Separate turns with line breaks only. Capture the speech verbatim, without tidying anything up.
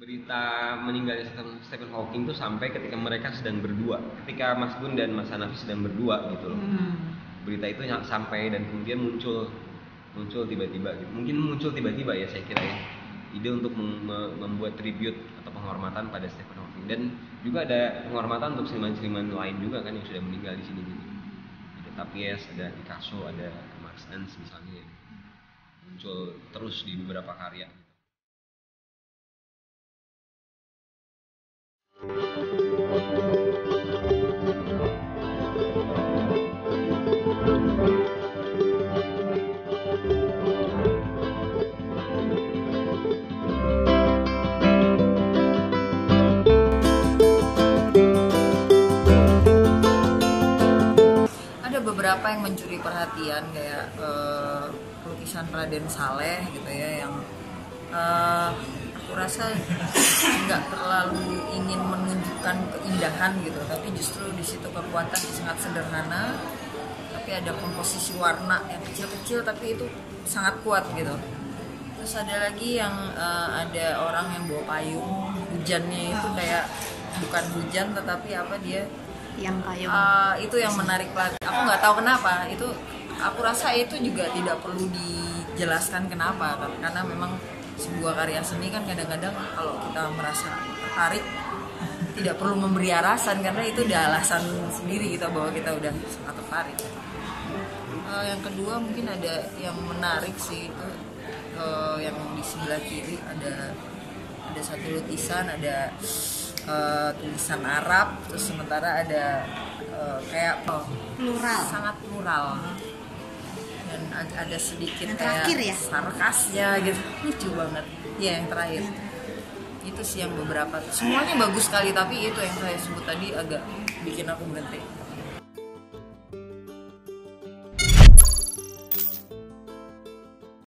Berita meninggalnya Stephen Hawking tuh sampai ketika mereka sedang berdua, ketika Mas Gun dan Mas Hanafi sedang berdua gitu loh. Hmm. Berita itu sampai dan kemudian muncul muncul tiba-tiba gitu. Mungkin muncul tiba-tiba ya saya kira ya. Ide untuk mem- membuat tribute atau penghormatan pada Stephen Hawking, dan juga ada penghormatan untuk seniman-seniman lain juga kan yang sudah meninggal di sini gitu. Ada Tapies, ada Picasso, ada Max Ernst misalnya. Muncul terus di beberapa karya.
Ada beberapa yang mencuri perhatian kayak uh, lukisan Raden Saleh gitu ya, yang uh, aku rasa nggak terlalu ingin menunjukkan keindahan gitu, tapi justru di situ kekuatan sangat sederhana, tapi ada komposisi warna yang kecil-kecil tapi itu sangat kuat gitu. Terus ada lagi yang uh, ada orang yang bawa payung, hujannya itu kayak bukan hujan tetapi apa dia
yang payung
uh, itu yang menarik lagi. Aku nggak tahu kenapa itu, aku rasa itu juga tidak perlu dijelaskan kenapa, karena memang sebuah karya seni kan kadang-kadang kalau kita merasa tertarik tidak perlu memberi alasan, karena itu udah alasan sendiri kita bahwa kita udah sangat tertarik. Uh, yang kedua mungkin ada yang menarik sih, itu uh, yang di sebelah kiri ada ada satu lukisan, ada uh, tulisan Arab, terus sementara ada uh, kayak oh,
plural,
sangat plural. Dan ada sedikit
yang
kayak
ya?
sarkasnya gitu, lucu banget ya yang terakhir. Itu sih yang beberapa, semuanya bagus sekali, tapi itu yang saya sebut tadi agak bikin aku berhenti.